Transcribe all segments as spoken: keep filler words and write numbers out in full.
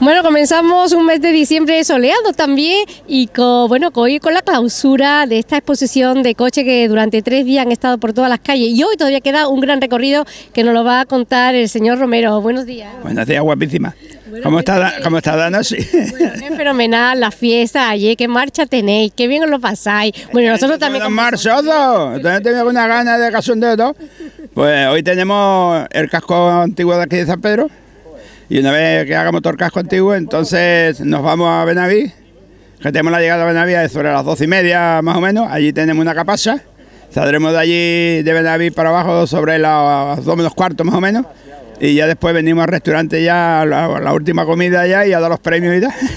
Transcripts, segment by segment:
Bueno, comenzamos un mes de diciembre soleado también y con, bueno, hoy con la clausura de esta exposición de coches que durante tres días han estado por todas las calles y hoy todavía queda un gran recorrido que nos lo va a contar el señor Romero. Buenos días. Buenos días, guapísima. Bueno, ¿Cómo está, ¿Cómo está Dana? Sí. Bueno, es fenomenal la fiesta ayer, qué marcha tenéis, qué bien os lo pasáis. Bueno, nosotros también... ¡Marchosos! ¿Ustedes tienen alguna gana de cachondeo todo? Pues hoy tenemos el casco antiguo de aquí de San Pedro y una vez que hagamos todo el casco antiguo, entonces nos vamos a Benaví, que tenemos la llegada a Benaví sobre las doce y media más o menos. Allí tenemos una capacha, saldremos de allí de Benaví para abajo sobre las dos menos cuarto más o menos. Y ya después venimos al restaurante ya, la, la última comida ya y a dar los premios y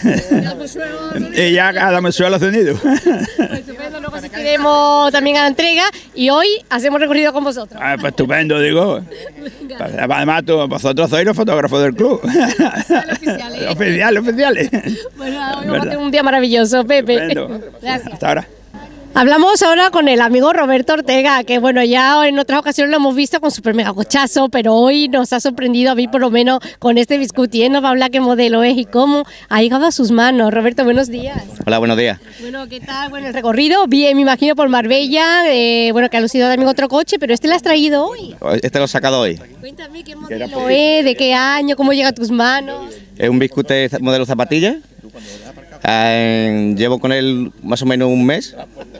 tal. Y ya damos suelo sonido. Pues estupendo, luego asistiremos también a la entrega y hoy hacemos recorrido con vosotros. Ah, pues estupendo, digo. Además, tú, vosotros sois los fotógrafos del club. Oficiales. Oficiales, oficiales. Bueno, hoy vamos a tener un día maravilloso, Pepe. Estupendo. Gracias. Hasta ahora. Hablamos ahora con el amigo Roberto Ortega, que bueno, ya en otras ocasiones lo hemos visto con super mega cochazo, pero hoy nos ha sorprendido a mí por lo menos con este biscuit. Él nos va a hablar qué modelo es y cómo ha llegado a sus manos. Roberto, buenos días. Hola, buenos días. Bueno, ¿qué tal? Bueno, el recorrido, bien, me imagino por Marbella, eh, bueno, que ha lucido también otro coche, pero este lo has traído hoy. Este lo he sacado hoy. Cuéntame qué modelo es, de qué año, cómo llega a tus manos. Es un biscuit modelo zapatilla. Eh, llevo con él más o menos un mes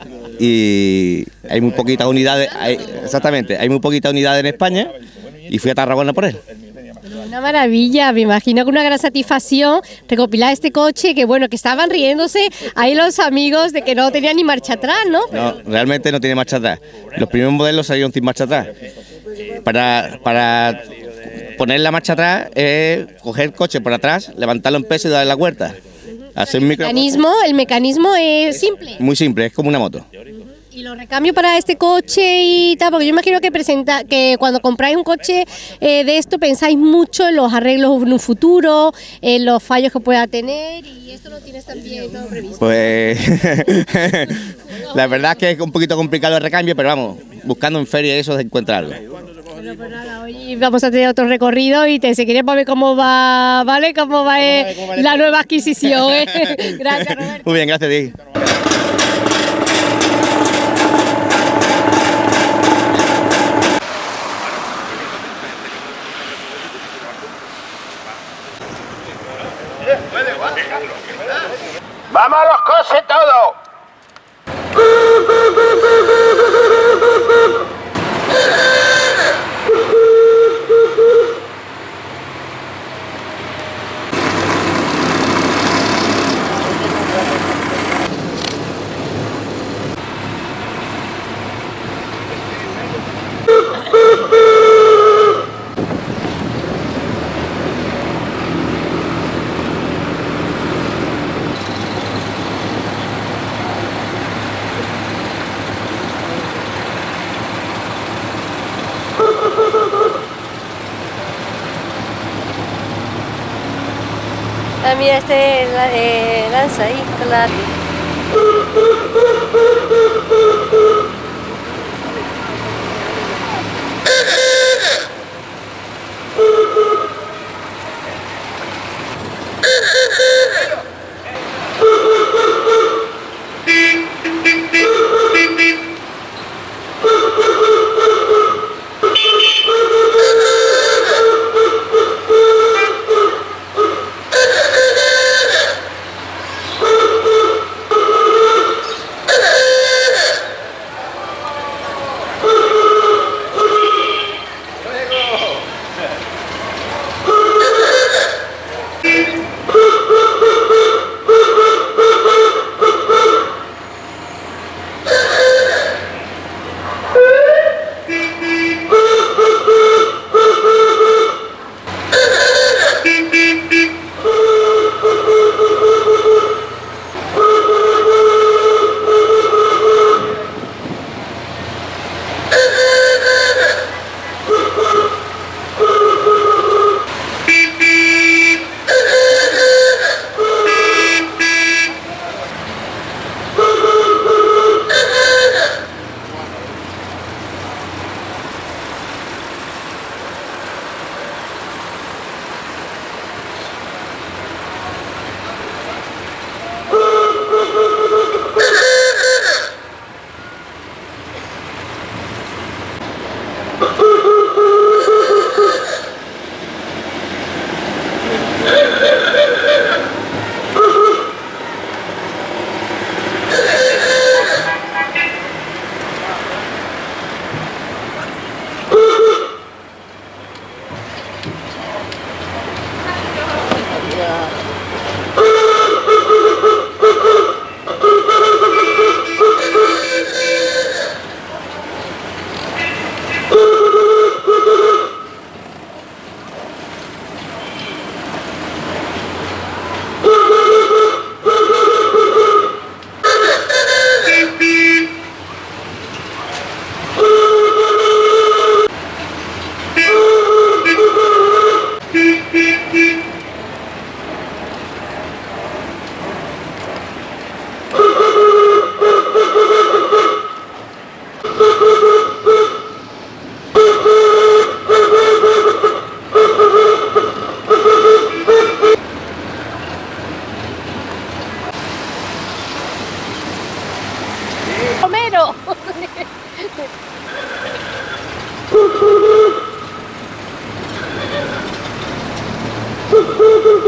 y hay muy poquitas unidades, hay, exactamente, hay muy poquitas unidades en España y fui a Tarragona por él. Una maravilla, me imagino que una gran satisfacción recopilar este coche, que bueno, que estaban riéndose ahí los amigos de que no tenía ni marcha atrás, ¿no? No, realmente no tiene marcha atrás. Los primeros modelos salieron sin marcha atrás. Para, para poner la marcha atrás es coger el coche por atrás, levantarlo en peso y darle la vuelta. Hacer el, mecanismo, el mecanismo es simple. Muy simple, es como una moto. Y los recambios para este coche y tal, porque yo imagino que presenta que cuando compráis un coche eh, de esto pensáis mucho en los arreglos en un futuro, en los fallos que pueda tener, y esto lo tienes también todo previsto. Pues la verdad es que es un poquito complicado el recambio, pero vamos, buscando en feria eso se encuentra algo. Bueno, pues nada, hoy vamos a tener otro recorrido y te seguiré para ver cómo va, ¿vale? Cómo va, eh, cómo va la nueva adquisición, ¿eh? Gracias, Roberto. Muy bien, gracias a ti. ¡Vamos a los coches todos! Ah, mira, este es la de lanza ahí, con la...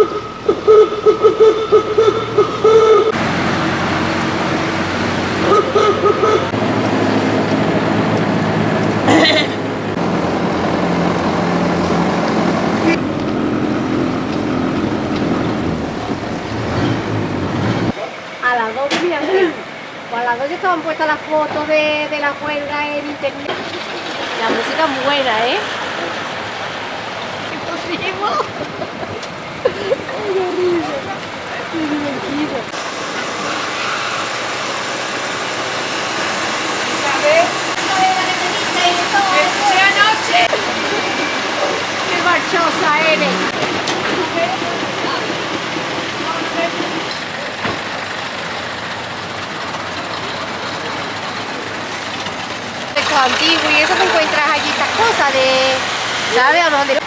A las dos, mira, pues a las dos ya estaban puestas las fotos de, de la huelga en internet. La música es buena, ¿eh? ¡Imposible! ¡Qué horrible! ¡Qué divertido! ¿Sabes? ¡Qué anoche! ¡Qué marchosa eres! Antiguo y eso te encuentras allí estas cosas de, ¿sabes? A lo mejor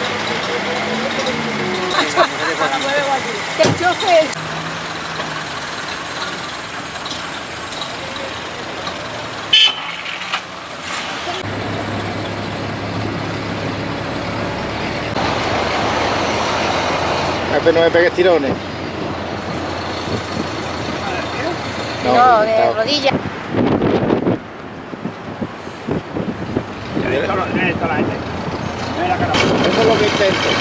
de... El chofer. Pepe, no me pegues tirones. No, no de rodillas. Eso es lo que intento.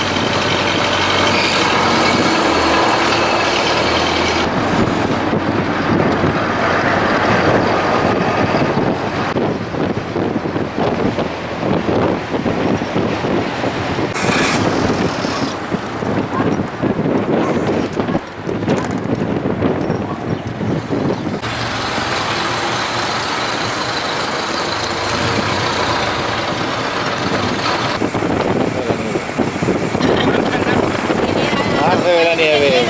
De la nieve.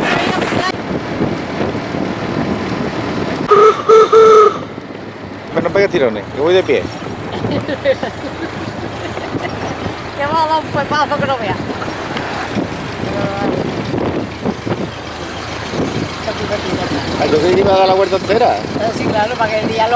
Pero no pegues tirones, que voy de pie. Te vamos a dar un cuerpazo que no veas. Yo creí que iba a dar la vuelta entera. Sí, claro, para que el día lo...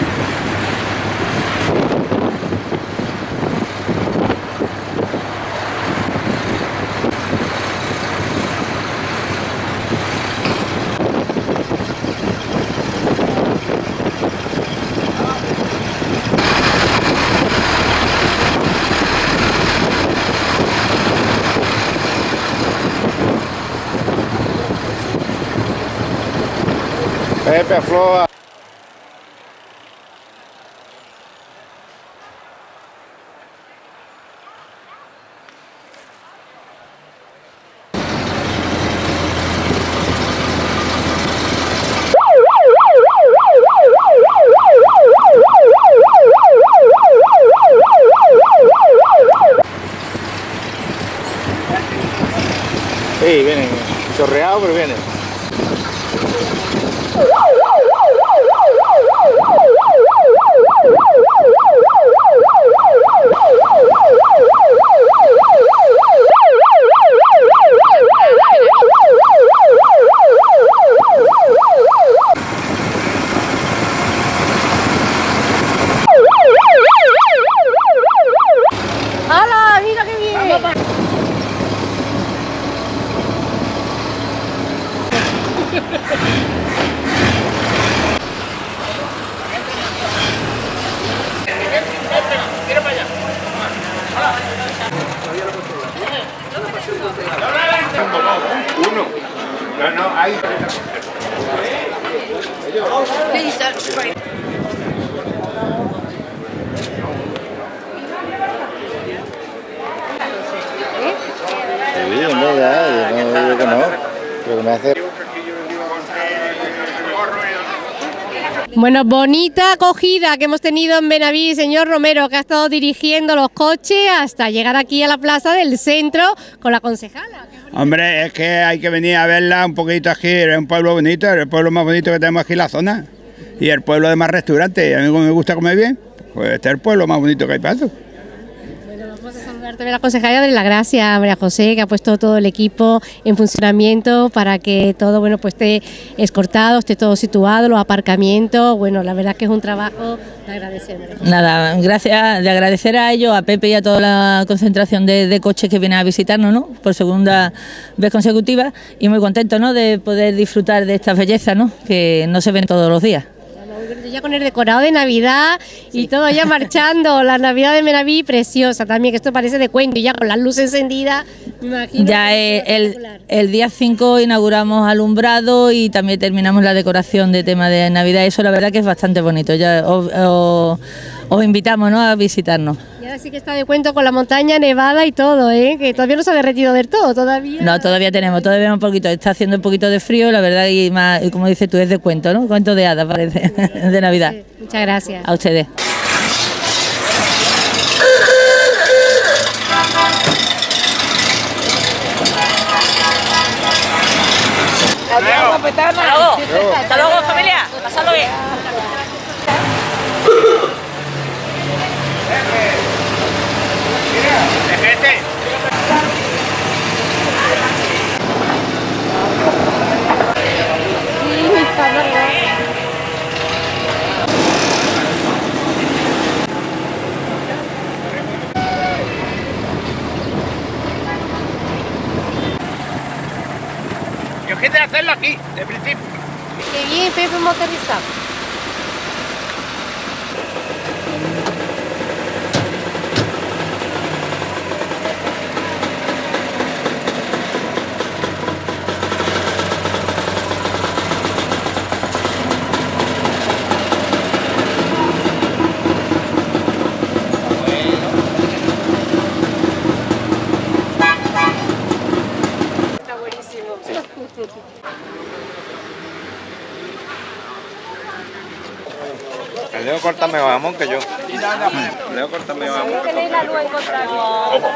Pepe, afloja. Sí, vienen, chorreado, pero vienen. ¡Hala! ¡Mira qué bien! Uno. No, no, hay. Please don't spray. Sí, no, ya, yo no digo que no. Pero que me hace... Bueno, bonita acogida que hemos tenido en Benaví, señor Romero, que ha estado dirigiendo los coches hasta llegar aquí a la plaza del centro con la concejala. Hombre, es que hay que venir a verla un poquito aquí, es un pueblo bonito, es el pueblo más bonito que tenemos aquí en la zona. Y el pueblo de más restaurantes, y a mí como me gusta comer bien, pues este es el pueblo más bonito que hay para eso. Bueno, vamos a saludar Bueno, también la concejala de la gracia, María José, que ha puesto todo el equipo en funcionamiento para que todo, bueno, pues esté escortado, esté todo situado, los aparcamientos. Bueno, la verdad que es un trabajo de agradecer. Nada, gracias, de agradecer a ellos, a Pepe y a toda la concentración de, de coches que vienen a visitarnos, ¿no? Por segunda vez consecutiva, y muy contento, ¿no?, de poder disfrutar de estas bellezas, ¿no?, que no se ven todos los días. Ya con el decorado de Navidad y sí, todo ya marchando, la Navidad de Menaví preciosa también, que esto parece de cuento, y ya con las luces encendidas, me imagino. Ya es el, el día cinco inauguramos alumbrado y también terminamos la decoración de tema de Navidad, eso la verdad que es bastante bonito, ya os, os, os invitamos, ¿no?, a visitarnos. Y ahora sí que está de cuento con la montaña nevada y todo, ¿eh?, que todavía no se ha derretido del todo, todavía. No, todavía tenemos, todavía un poquito, está haciendo un poquito de frío, la verdad, y más, y como dices tú, es de cuento, ¿no?, cuento de hadas parece, de Navidad. Sí, muchas gracias. A ustedes. Hasta luego. Hasta luego, familia. Pasadlo bien. Yo quería hacerlo aquí, de principio. Qué bien, Pepe, hemos aterrizado. El Leo corta mejor jamón que yo. Leo corta mejor jamón. Ojo,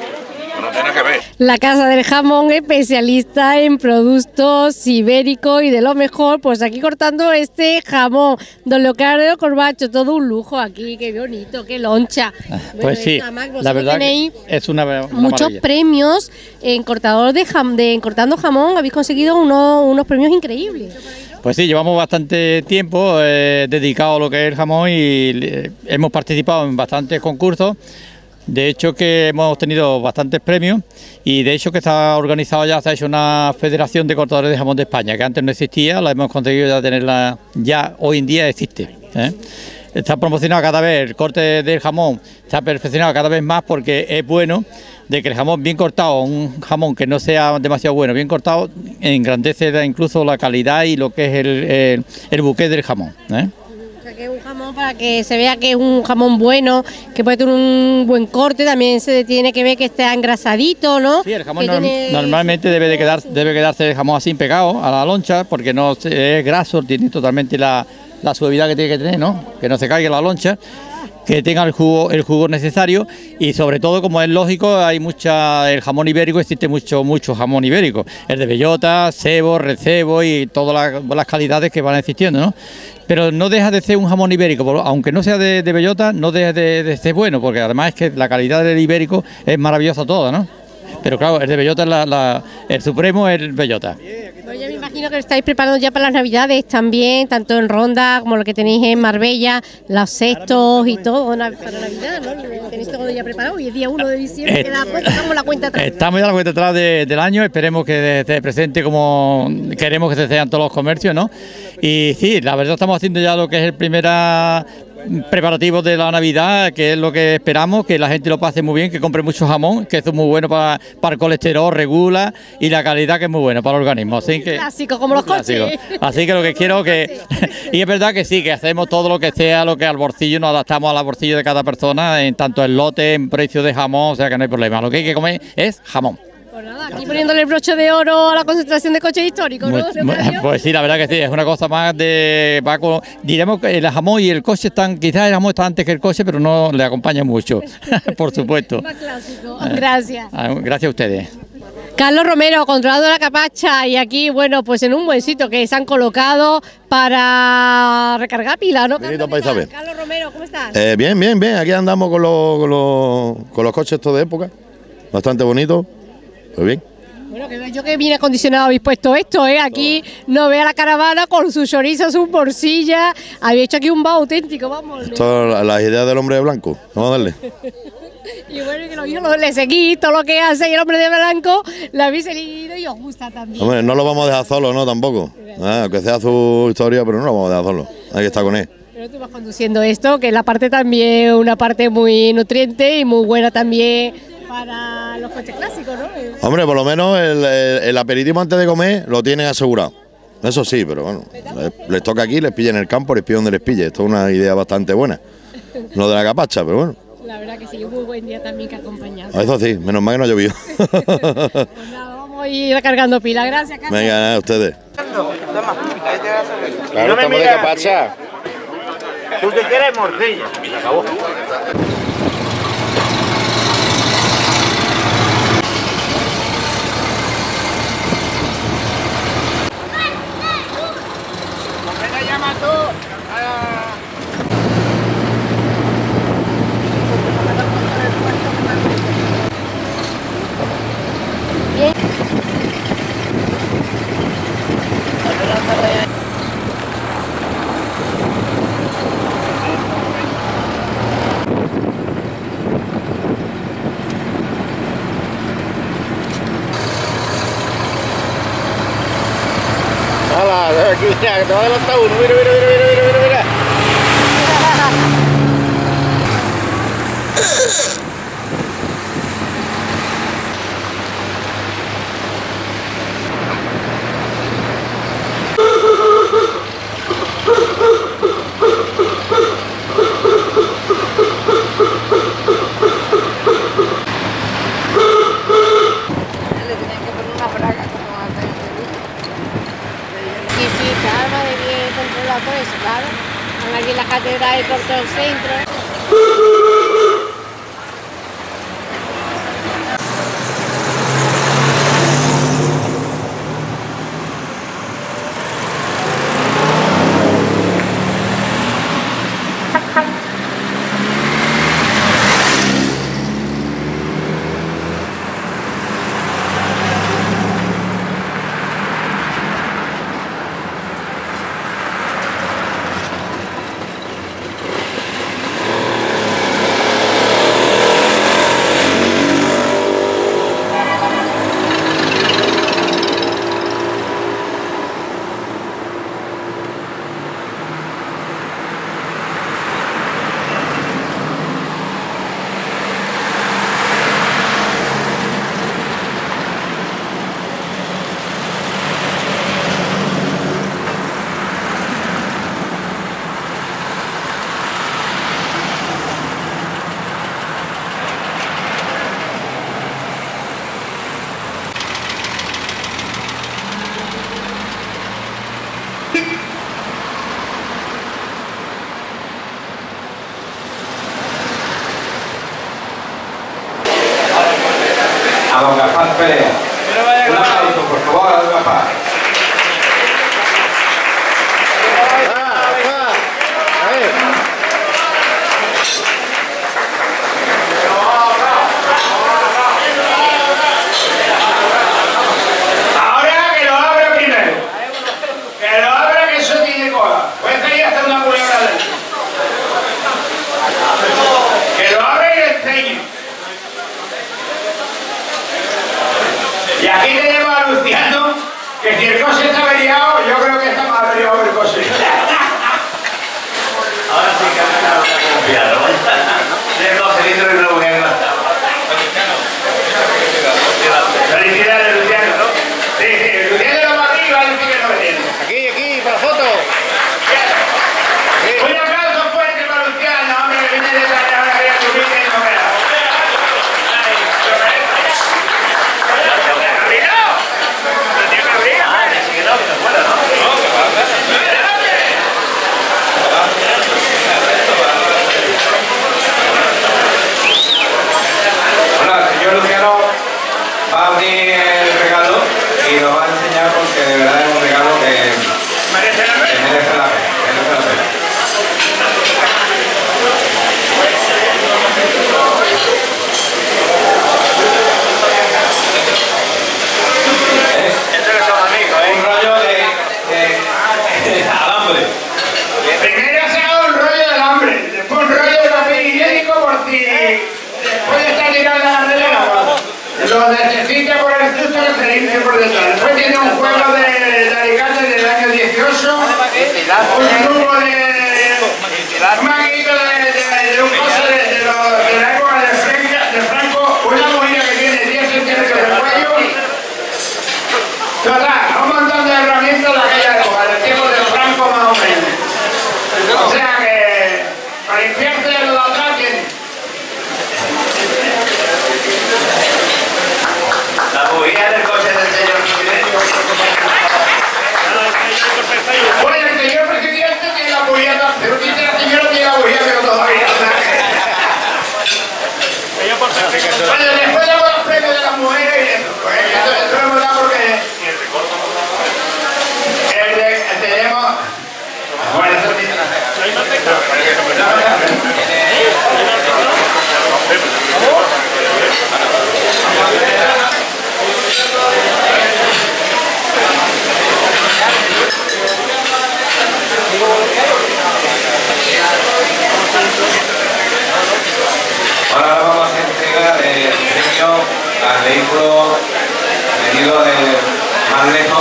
no tiene que ver. La Casa del Jamón, especialista en productos ibéricos y de lo mejor, pues aquí cortando este jamón. Don Leocardo Corbacho, todo un lujo aquí, qué bonito, qué loncha. Pues bueno, sí, además, la verdad que es una, una muchos maravilla. premios en cortador de, jam, de en cortando jamón, habéis conseguido unos, unos premios increíbles. Pues sí, llevamos bastante tiempo eh, dedicado a lo que es el jamón y eh, hemos participado en bastantes concursos. De hecho que hemos tenido bastantes premios y de hecho que está organizado ya, se ha hecho una federación de cortadores de jamón de España, que antes no existía, la hemos conseguido ya tenerla, ya hoy en día existe, ¿eh? Está promocionado cada vez, el corte del jamón está perfeccionado cada vez más porque es bueno de que el jamón bien cortado, un jamón que no sea demasiado bueno, bien cortado, engrandece incluso la calidad y lo que es el, el, el buque del jamón, ¿eh? O sea, que es un jamón para que se vea que es un jamón bueno, que puede tener un buen corte, también se tiene que ver que esté engrasadito, ¿no? Sí, el jamón que norm tiene... normalmente debe de quedar, debe quedarse el jamón así pegado a la loncha, porque no es graso, tiene totalmente la, la suavidad que tiene que tener, ¿no? Que no se caiga la loncha, que tenga el jugo, el jugo necesario y sobre todo, como es lógico, hay mucha, el jamón ibérico, existe mucho, mucho jamón ibérico, el de bellota, cebo, recebo y todas las, las calidades que van existiendo, ¿no? Pero no deja de ser un jamón ibérico, aunque no sea de, de bellota, no deja de, de ser bueno, porque además es que la calidad del ibérico es maravillosa toda, ¿no? Pero claro, el de bellota, es la, la, el supremo es el bellota. Pues yo me imagino que lo estáis preparando ya para las Navidades también, tanto en Ronda como lo que tenéis en Marbella, los cestos y todo para Navidad, ¿no? Tenéis todo ya preparado, hoy es día uno de diciembre, queda poco, estamos la cuenta atrás. Estamos ya la cuenta atrás de, del año, esperemos que esté presente como queremos que se sean todos los comercios, ¿no? Y sí, la verdad estamos haciendo ya lo que es el primer preparativos de la Navidad, que es lo que esperamos, que la gente lo pase muy bien, que compre mucho jamón, que eso es muy bueno para, para el colesterol, regula, y la calidad que es muy buena para el organismo. Así que, clásico, como los clásico. coches. Así que lo que quiero que... y es verdad que sí, que hacemos todo lo que sea, lo que al bolsillo, nos adaptamos al bolsillo de cada persona, en tanto en lote, en precio de jamón, o sea que no hay problema. Lo que hay que comer es jamón. Pues nada, aquí poniéndole el broche de oro a la concentración de coches históricos, ¿no? Muy, pues sí, la verdad que sí, es una cosa más de... Va con, diremos que el jamón y el coche están, quizás el jamón está antes que el coche, pero no le acompaña mucho, por supuesto. Más clásico. Gracias. Gracias a ustedes. Carlos Romero, controlador de la Capacha, y aquí, bueno, pues en un buen sitio que se han colocado para recargar pila, ¿no? Bienvenido para Isabel. Carlos Romero, ¿cómo estás? Eh, bien, bien, bien. Aquí andamos con los, con los, con los coches estos de época. Bastante bonitos. Pues bien. Bueno, que veo yo que bien acondicionado habéis puesto esto, ¿eh? Aquí no vea la caravana con su chorizo, su morcilla. Habéis hecho aquí un bar auténtico, vamos. Esto es las ideas del hombre de blanco. Vamos a darle. Y bueno, que lo, yo lo, le seguís todo lo que hace y el hombre de blanco, lo habéis seguido y os gusta también. Hombre, no lo vamos a dejar solo, ¿no? Tampoco. Ah, que sea su historia, pero no lo vamos a dejar solo. Hay que estar con él. Pero tú vas conduciendo esto, que es la parte también, una parte muy nutriente y muy buena también para los coches clásicos, ¿no? Hombre, por lo menos el, el, el aperitivo antes de comer lo tienen asegurado. Eso sí, pero bueno, les, les toca aquí, les pilla en el campo, les pilla donde les pille. Esto es una idea bastante buena. Lo de la Capacha, pero bueno. La verdad que sí, un muy buen día también que acompañado. Eso sí, menos mal que no ha llovido. Pues nada, vamos a ir recargando pila. Gracias, Carlos. Venga, nada, ustedes. Claro, no estamos de Capacha. Tú que quieres morcilla. Se acabó. ¡Hala! Aquí, mira, que te va a adelantar uno. Mira, mira, mira, mira, mira, mira. Sí, sí, claro, madre mía, controlado por eso, claro. Están aquí en la catedral y por todo el centro. de verdad es un regalo que merece la pena. Que merece la pena, merece la pena. Esto que son amigos, ¿eh? Un rollo de, de, de alambre. Primero se haga un rollo de alambre, después un rollo de papel higiénico por si después de estar tirando la releva. Lo necesita por el susto que se le dice por detrás. Después tiene un juego de, de alicates del año dieciocho, un grupo de... un maquinito de, de, de un coso de, de, lo, de la época de, Franca, de Franco, una movida que tiene diez centímetros de cuello. Total, un montón de herramientas de aquella época, del tiempo de Franco más o menos. O sea que, para limpiarte lo de atrás tiene. La bujía del coche del señor presidente. Bueno, el señor presidente tiene la bujía, pero dice la señora tiene la bujía, pero todavía. Bueno, después damos los premios de las mujeres y eso. Pues esto, esto lo hemos dado porque el de, el tenemos. Bueno, eso tiene. Ahora vamos a entregar el premio al vehículo venido de más lejos.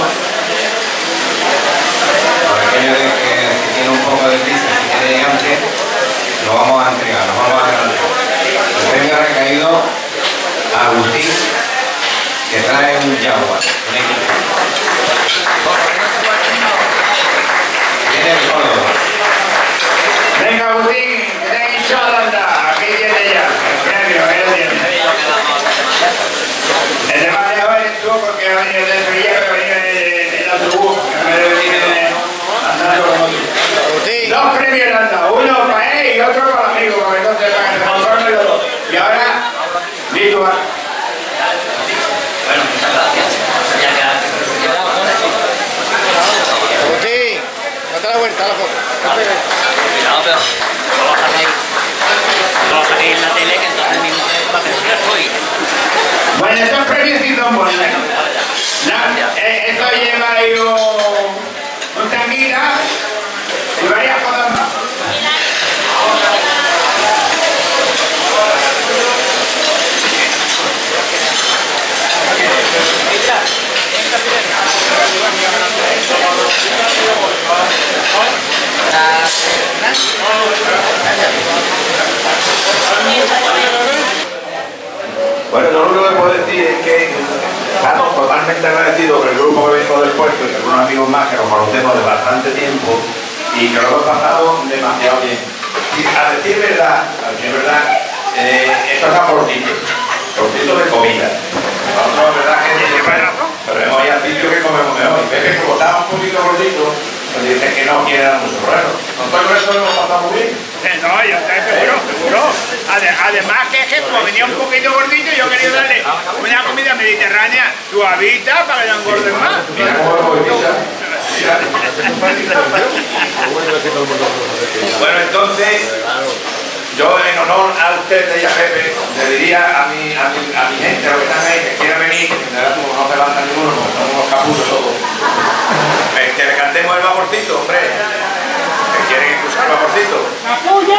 Por aquello de que si tiene un poco de prisa, si quiere ir antes, lo vamos a entregar, lo vamos a entregar. El premio ha recaído a Agustín, que trae un Jaguar, un equipo. Viene el Córdoba. Venga, Agustín, que te he hinchado de andar. Aquí tiene ya el premio, ahí lo tiene. El de más lejos eres tú, porque el de Sevilla que venía en autobús, que me debe venir andando como tú. Dos premios le han dado, uno para él y otro para el amigo, porque no se van a conforme los dos. Y ahora, listo, va. Bueno, muchas gracias. Agustín, date la vuelta a la foto. Cuidado, pero no lo sacáis. No lo sacáis en la tele, que entonces mismo va a pensar hoy. Bueno, estos premios sí son buenos. No, eh, esto lleva ahí un, un tanguita y varias cosas más. Bueno, lo único que puedo decir es que estamos totalmente agradecidos con el grupo que vengo del puerto y con unos amigos más que nos conocemos de bastante tiempo y que lo hemos pasado demasiado bien. Y a decir verdad, a decir verdad, eh, esto es aportito, aportito de comida. Nosotros, verdad, que pero hemos ya dicho que comemos mejor. Y ves que como estaba un poquito gordito, nos dicen que no quieren mucho raro. Nosotros eso lo hemos pasado muy bien. Eh, no, yo estoy seguro, seguro. Ade- Además que es que como venía un poquito gordito, yo quería darle una comida mediterránea suavita para que no engorden más. Mira cómo lo voy a pisar. Bueno, entonces, yo en honor a usted y a Pepe, le diría a mi, a mi, a mi gente, a los que están ahí, que quiera venir, que en verdad no se levanta ninguno, porque son unos capullos todos, eh, que le cantemos el vaporcito, hombre. Que quieren escuchar el vaporcito. ¡Capullo!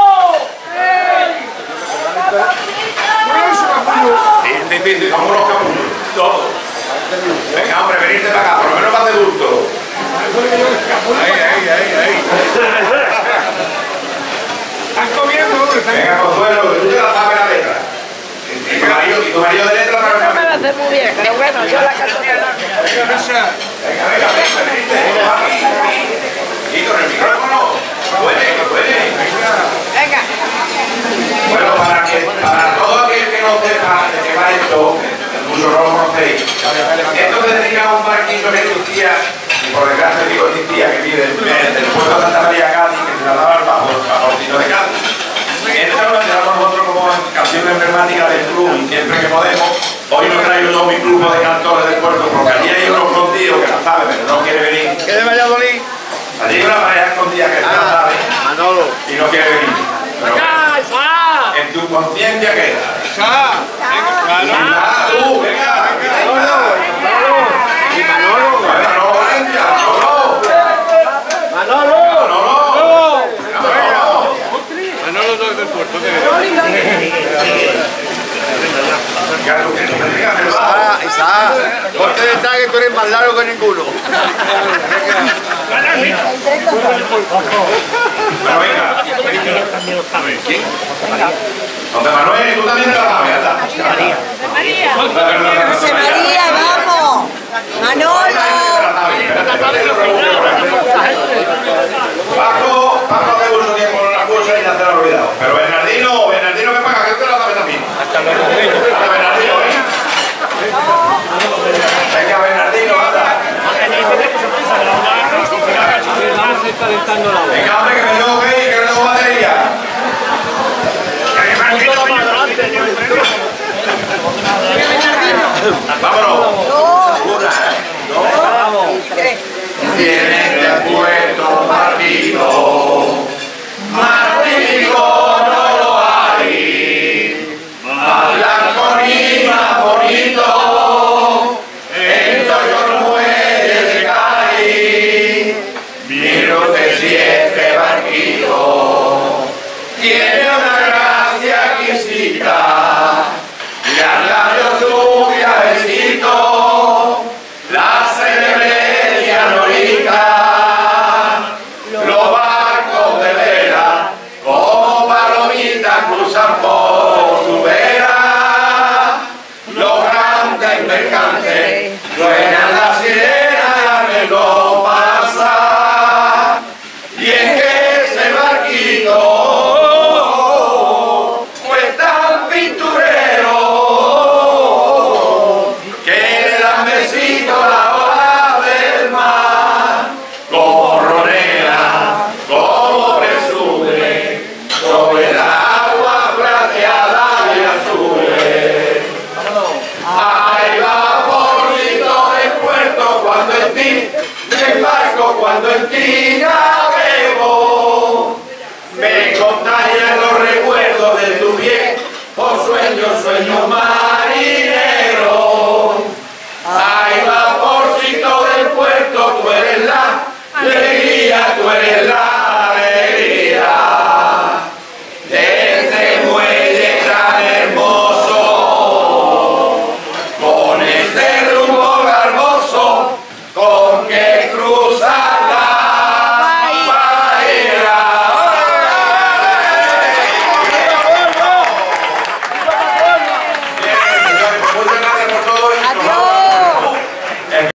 Sí, es difícil, somos los capullos, todos. Venga, hombre, venirse para acá, por lo menos para de gusto. Ahí, ahí, ahí, ahí. ¿Están comiendo? Venga, Consuelo, que tú te la sabes la letra. Y tu marido, y tu marido de letra para No me la hace muy bien, pero bueno, yo la canto. Venga, venga, venga, venite. Y con el micrófono. Puede, que puede. Venga. Bueno, para, que, para todo aquel que no sepa de qué va esto, muchos no lo conocéis, esto se dedica a un barquito que existía, y por desgracia digo existía, que vive del puerto de Santa María Cádiz, que se llamaba el Vaporcito de Cádiz. Esto lo llevamos nosotros como canción emblemática del club, y siempre que podemos. Hoy nos traigo yo mi grupo de cantores del puerto, porque allí hay unos contidos que la saben y no quiere venir. Pero en tu conciencia queda. Venga, tú, venga. Y Manolo. Manolo Valencia, Manolo. Manolo. Manolo. Manolo no es del puerto. Isaac, Isaac, ponte detrás que tú eres más largo que ninguno. Bueno, venga. ¿Quién? José Manuel, tú también te la sabes, ya está. María. José María, vamos. Manolo. Paco, Paco hace mucho tiempo en una cosa y ya te lo he olvidado. Pero Bernardino, Bernardino que paga, que usted la sabe también. Hasta luego. Hasta Bernardino, ¿eh? Venga, Bernardino, anda. Venga, hombre, que me tengo que ir, que no tengo batería. Vámonos. Una, dos, tres. Viene